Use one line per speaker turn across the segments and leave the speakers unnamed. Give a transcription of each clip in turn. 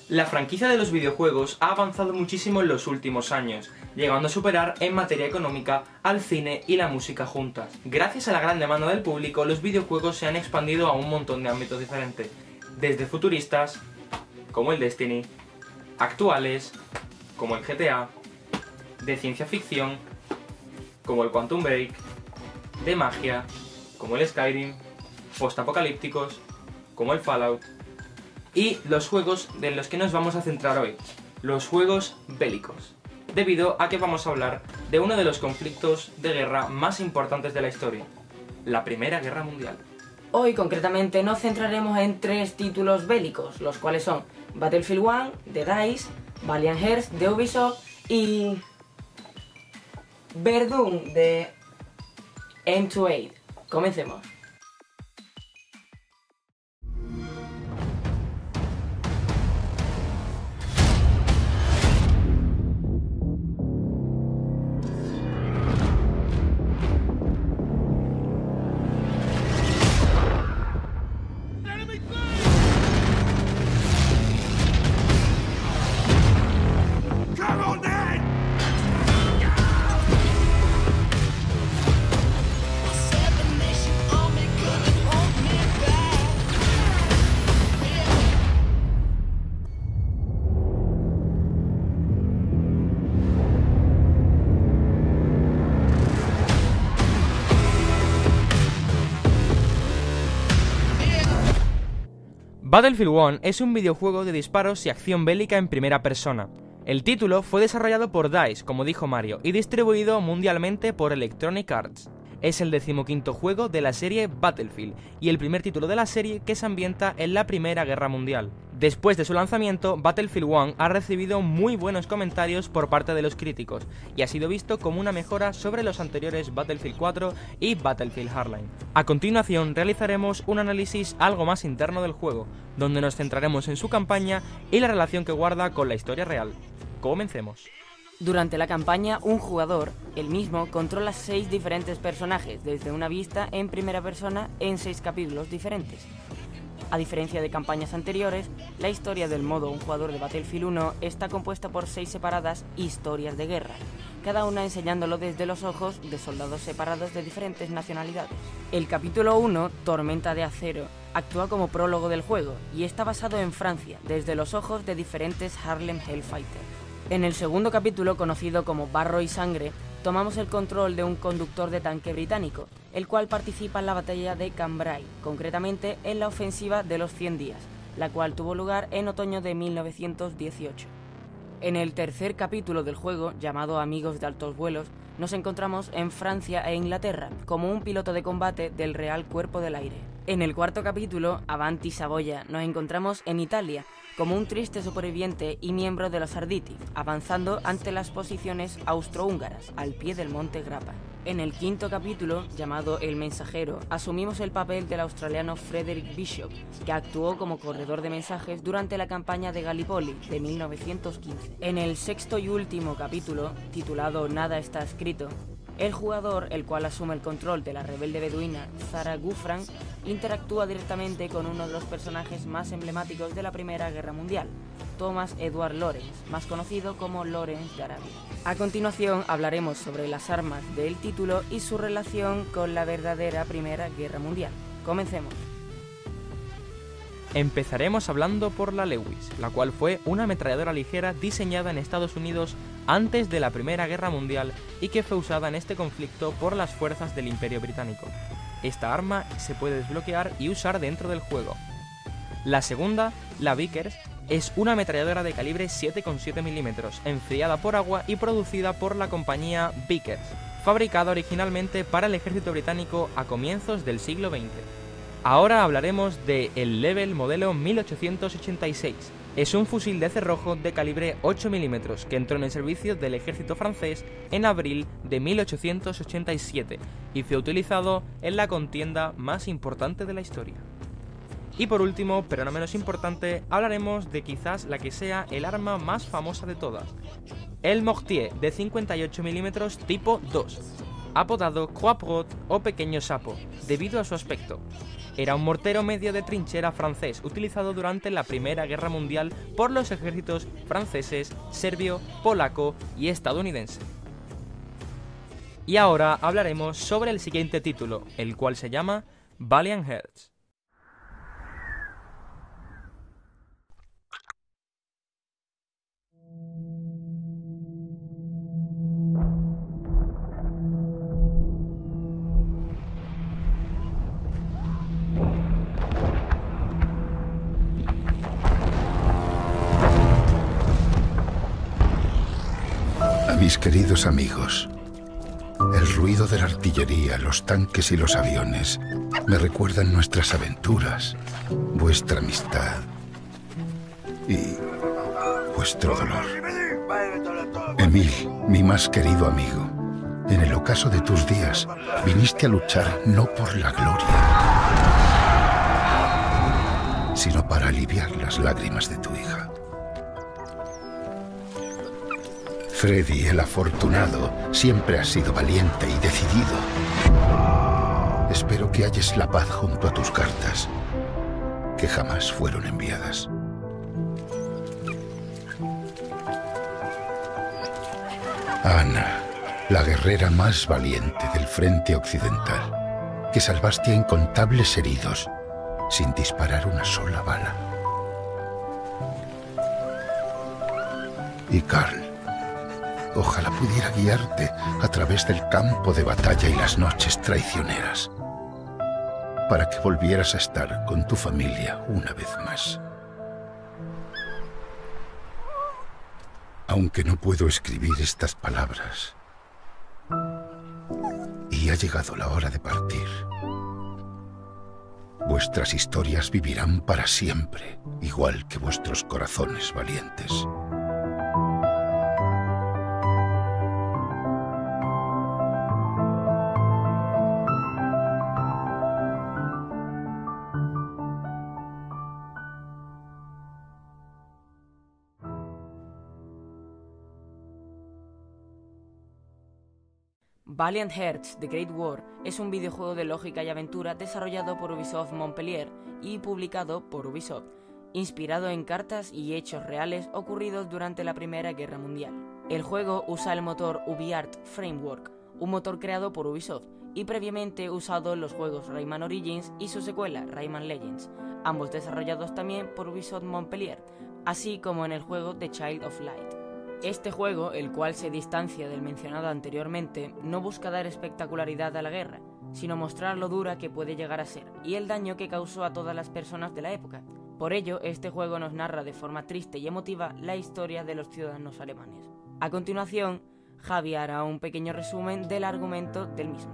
La franquicia de los videojuegos ha avanzado muchísimo en los últimos años, llegando a superar en materia económica al cine y la música juntas. Gracias a la gran demanda del público, los videojuegos se han expandido a un montón de ámbitos diferentes, desde futuristas, como el Destiny, actuales, como el GTA, de ciencia ficción, como el Quantum Break, de magia, como el Skyrim, postapocalípticos, como el Fallout, y los juegos de los que nos vamos a centrar hoy, los juegos bélicos, debido a que vamos a hablar de uno de los conflictos de guerra más importantes de la historia, la Primera Guerra Mundial.
Hoy concretamente nos centraremos en 3 títulos bélicos, los cuales son Battlefield 1 de DICE, Valiant Hearts de Ubisoft y Verdun de M2A. Comencemos.
Battlefield 1 es un videojuego de disparos y acción bélica en primera persona. El título fue desarrollado por DICE, como dijo Mario, y distribuido mundialmente por Electronic Arts. Es el 15º juego de la serie Battlefield, y el primer título de la serie que se ambienta en la Primera Guerra Mundial. Después de su lanzamiento, Battlefield 1 ha recibido muy buenos comentarios por parte de los críticos, y ha sido visto como una mejora sobre los anteriores Battlefield 4 y Battlefield Hardline. A continuación realizaremos un análisis algo más interno del juego, donde nos centraremos en su campaña y la relación que guarda con la historia real. Comencemos.
Durante la campaña, un jugador, el mismo, controla 6 diferentes personajes desde una vista en primera persona en 6 capítulos diferentes. A diferencia de campañas anteriores, la historia del modo un jugador de Battlefield 1 está compuesta por 6 separadas historias de guerra, cada una enseñándolo desde los ojos de soldados separados de diferentes nacionalidades. El capítulo 1, Tormenta de Acero, actúa como prólogo del juego y está basado en Francia, desde los ojos de diferentes Harlem Hellfighters. En el segundo capítulo, conocido como Barro y Sangre, tomamos el control de un conductor de tanque británico, el cual participa en la batalla de Cambrai, concretamente en la ofensiva de los 100 días, la cual tuvo lugar en otoño de 1918. En el tercer capítulo del juego, llamado Amigos de Altos Vuelos, nos encontramos en Francia e Inglaterra, como un piloto de combate del Real Cuerpo del Aire. En el cuarto capítulo, Avanti Saboya, nos encontramos en Italia, como un triste superviviente y miembro de los Arditi, avanzando ante las posiciones austrohúngaras, al pie del monte Grappa. En el quinto capítulo, llamado El Mensajero, asumimos el papel del australiano Frederick Bishop, que actuó como corredor de mensajes durante la campaña de Gallipoli de 1915. En el sexto y último capítulo, titulado Nada está escrito, el jugador, el cual asume el control de la rebelde beduina Zara Gufran, interactúa directamente con uno de los personajes más emblemáticos de la Primera Guerra Mundial, Thomas Edward Lawrence, más conocido como Lawrence de Arabia. A continuación hablaremos sobre las armas del título y su relación con la verdadera Primera Guerra Mundial. Comencemos.
Empezaremos hablando por la Lewis, la cual fue una ametralladora ligera diseñada en Estados Unidos antes de la Primera Guerra Mundial y que fue usada en este conflicto por las fuerzas del Imperio Británico. Esta arma se puede desbloquear y usar dentro del juego. La segunda, la Vickers, es una ametralladora de calibre 7,7 mm, enfriada por agua y producida por la compañía Vickers, fabricada originalmente para el ejército británico a comienzos del siglo XX. Ahora hablaremos de el Lebel modelo 1886. Es un fusil de cerrojo de calibre 8 mm que entró en el servicio del ejército francés en abril de 1887 y fue utilizado en la contienda más importante de la historia. Y por último, pero no menos importante, hablaremos de quizás la que sea el arma más famosa de todas, el Mortier de 58 mm tipo 2, apodado Croix-Brot o pequeño sapo, debido a su aspecto. Era un mortero medio de trinchera francés utilizado durante la Primera Guerra Mundial por los ejércitos franceses, serbio, polaco y estadounidense. Y ahora hablaremos sobre el siguiente título, el cual se llama Valiant Hearts.
A mis queridos amigos, el ruido de la artillería, los tanques y los aviones me recuerdan nuestras aventuras, vuestra amistad y vuestro dolor. Emil, mi más querido amigo, en el ocaso de tus días viniste a luchar no por la gloria, sino para aliviar las lágrimas de tu hija. Freddy, el afortunado, siempre ha sido valiente y decidido. Espero que halles la paz junto a tus cartas, que jamás fueron enviadas. Ana, la guerrera más valiente del frente occidental, que salvaste a incontables heridos sin disparar una sola bala. Y Carl, ojalá pudiera guiarte a través del campo de batalla y las noches traicioneras, para que volvieras a estar con tu familia una vez más. Aunque no puedo escribir estas palabras, y ha llegado la hora de partir, vuestras historias vivirán para siempre, igual que vuestros corazones valientes.
Valiant Hearts: The Great War es un videojuego de lógica y aventura desarrollado por Ubisoft Montpellier y publicado por Ubisoft, inspirado en cartas y hechos reales ocurridos durante la Primera Guerra Mundial. El juego usa el motor UbiArt Framework, un motor creado por Ubisoft y previamente usado en los juegos Rayman Origins y su secuela Rayman Legends, ambos desarrollados también por Ubisoft Montpellier, así como en el juego The Child of Light. Este juego, el cual se distancia del mencionado anteriormente, no busca dar espectacularidad a la guerra, sino mostrar lo dura que puede llegar a ser y el daño que causó a todas las personas de la época. Por ello, este juego nos narra de forma triste y emotiva la historia de los ciudadanos alemanes. A continuación, Javi hará un pequeño resumen del argumento del mismo.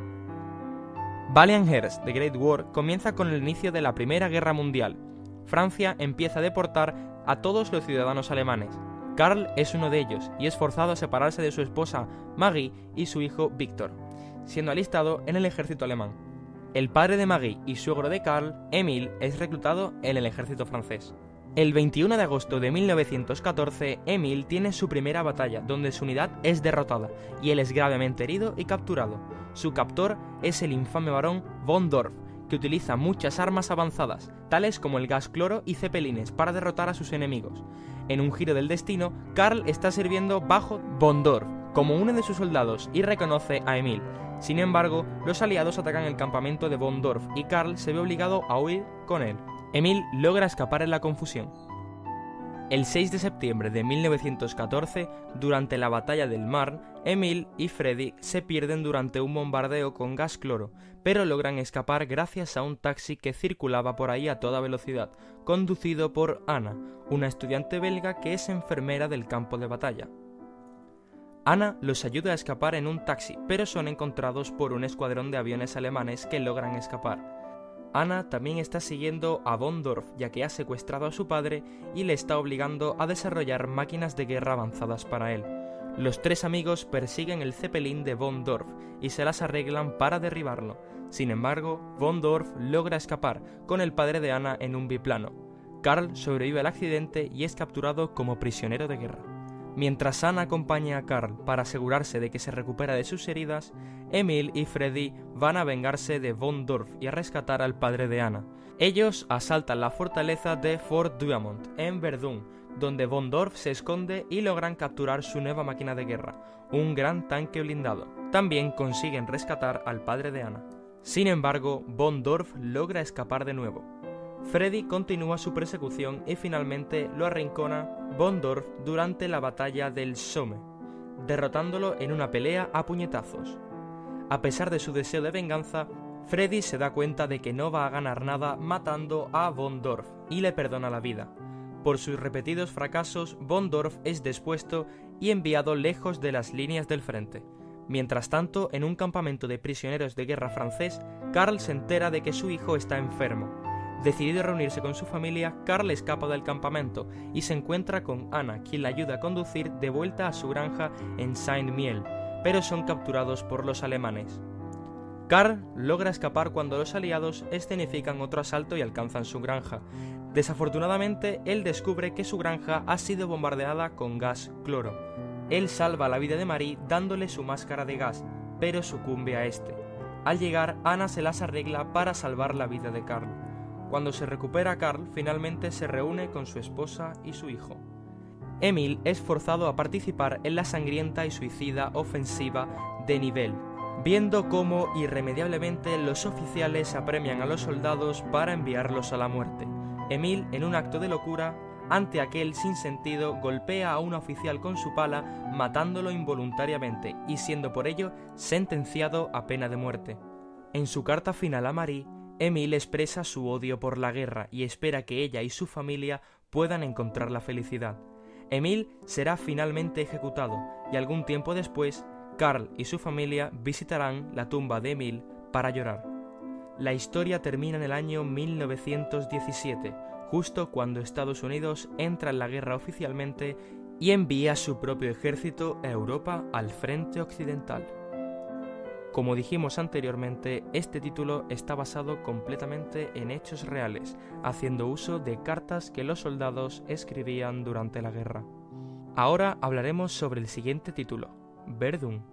Valiant Hearts: The Great War comienza con el inicio de la Primera Guerra Mundial. Francia empieza a deportar a todos los ciudadanos alemanes. Karl es uno de ellos y es forzado a separarse de su esposa Maggie y su hijo Víctor, siendo alistado en el ejército alemán. El padre de Maggie y suegro de Karl, Emil, es reclutado en el ejército francés. El 21 de agosto de 1914, Emil tiene su primera batalla, donde su unidad es derrotada y él es gravemente herido y capturado. Su captor es el infame barón von Dorf, que utiliza muchas armas avanzadas, tales como el gas cloro y cepelines, para derrotar a sus enemigos. En un giro del destino, Karl está sirviendo bajo von Dorf como uno de sus soldados y reconoce a Emil. Sin embargo, los aliados atacan el campamento de von Dorf y Karl se ve obligado a huir con él. Emil logra escapar en la confusión. El 6 de septiembre de 1914, durante la batalla del Marne, Emil y Freddy se pierden durante un bombardeo con gas cloro, pero logran escapar gracias a un taxi que circulaba por ahí a toda velocidad, conducido por Ana, una estudiante belga que es enfermera del campo de batalla. Ana los ayuda a escapar en un taxi, pero son encontrados por un escuadrón de aviones alemanes que logran escapar. Ana también está siguiendo a von Dorf, ya que ha secuestrado a su padre y le está obligando a desarrollar máquinas de guerra avanzadas para él. Los tres amigos persiguen el Zeppelin de von Dorf y se las arreglan para derribarlo. Sin embargo, von Dorf logra escapar con el padre de Ana en un biplano. Karl sobrevive al accidente y es capturado como prisionero de guerra. Mientras Anna acompaña a Karl para asegurarse de que se recupera de sus heridas, Emil y Freddy van a vengarse de von Dorf y a rescatar al padre de Anna. Ellos asaltan la fortaleza de Fort Douaumont en Verdun, donde von Dorf se esconde y logran capturar su nueva máquina de guerra, un gran tanque blindado. También consiguen rescatar al padre de Anna. Sin embargo, von Dorf logra escapar de nuevo. Freddy continúa su persecución y finalmente lo arrincona von Dorf durante la batalla del Somme, derrotándolo en una pelea a puñetazos. A pesar de su deseo de venganza, Freddy se da cuenta de que no va a ganar nada matando a von Dorf y le perdona la vida. Por sus repetidos fracasos, von Dorf es depuesto y enviado lejos de las líneas del frente. Mientras tanto, en un campamento de prisioneros de guerra francés, Karl se entera de que su hijo está enfermo. Decidido reunirse con su familia, Karl escapa del campamento y se encuentra con Anna, quien le ayuda a conducir de vuelta a su granja en Saint-Miel, pero son capturados por los alemanes. Karl logra escapar cuando los aliados escenifican otro asalto y alcanzan su granja. Desafortunadamente, él descubre que su granja ha sido bombardeada con gas cloro. Él salva la vida de Marie dándole su máscara de gas, pero sucumbe a este. Al llegar, Anna se las arregla para salvar la vida de Karl. Cuando se recupera Karl, finalmente se reúne con su esposa y su hijo. Emil es forzado a participar en la sangrienta y suicida ofensiva de Nivelle, viendo cómo irremediablemente los oficiales apremian a los soldados para enviarlos a la muerte. Emil, en un acto de locura, ante aquel sinsentido, golpea a un oficial con su pala, matándolo involuntariamente y siendo por ello sentenciado a pena de muerte. En su carta final a Marie, Emil expresa su odio por la guerra y espera que ella y su familia puedan encontrar la felicidad. Emil será finalmente ejecutado y algún tiempo después, Karl y su familia visitarán la tumba de Emil para llorar. La historia termina en el año 1917, justo cuando Estados Unidos entra en la guerra oficialmente y envía su propio ejército a Europa al frente occidental. Como dijimos anteriormente, este título está basado completamente en hechos reales, haciendo uso de cartas que los soldados escribían durante la guerra. Ahora hablaremos sobre el siguiente título, Verdun.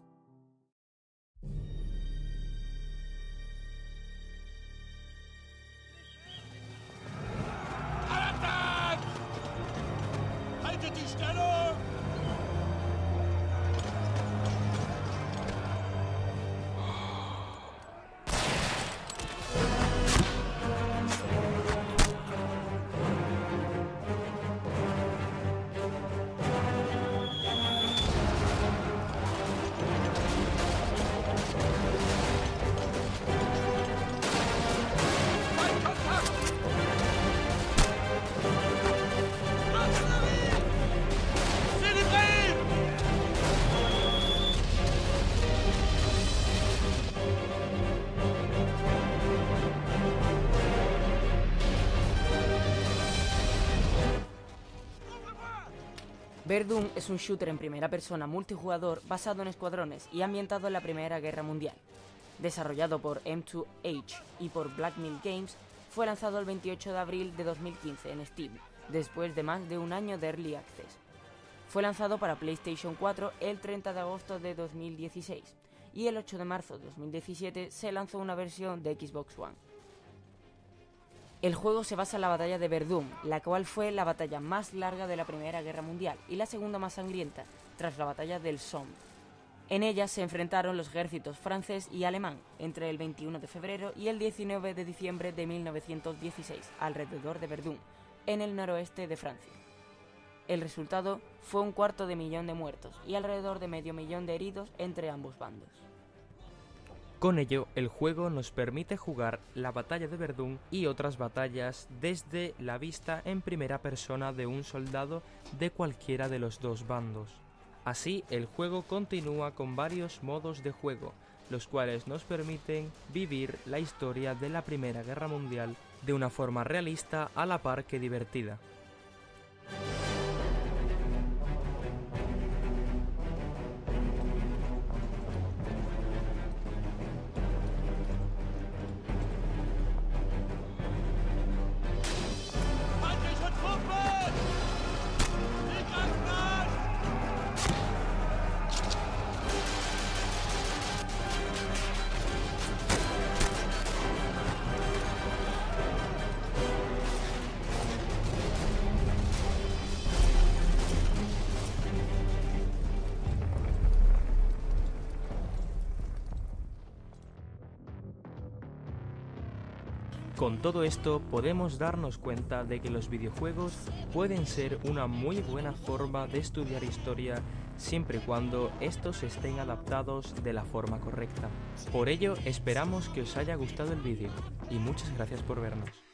Verdun es un shooter en primera persona multijugador basado en escuadrones y ambientado en la Primera Guerra Mundial. Desarrollado por M2H y por Black Mill Games, fue lanzado el 28 de abril de 2015 en Steam, después de más de un año de Early Access. Fue lanzado para PlayStation 4 el 30 de agosto de 2016 y el 8 de marzo de 2017 se lanzó una versión de Xbox One. El juego se basa en la batalla de Verdun, la cual fue la batalla más larga de la Primera Guerra Mundial y la segunda más sangrienta, tras la batalla del Somme. En ella se enfrentaron los ejércitos francés y alemán entre el 21 de febrero y el 19 de diciembre de 1916, alrededor de Verdun, en el noroeste de Francia. El resultado fue 250.000 de muertos y alrededor de 500.000 de heridos entre ambos bandos.
Con ello, el juego nos permite jugar la batalla de Verdun y otras batallas desde la vista en primera persona de un soldado de cualquiera de los dos bandos. Así, el juego continúa con varios modos de juego, los cuales nos permiten vivir la historia de la Primera Guerra Mundial de una forma realista a la par que divertida. Con todo esto podemos darnos cuenta de que los videojuegos pueden ser una muy buena forma de estudiar historia siempre y cuando estos estén adaptados de la forma correcta. Por ello esperamos que os haya gustado el vídeo y muchas gracias por vernos.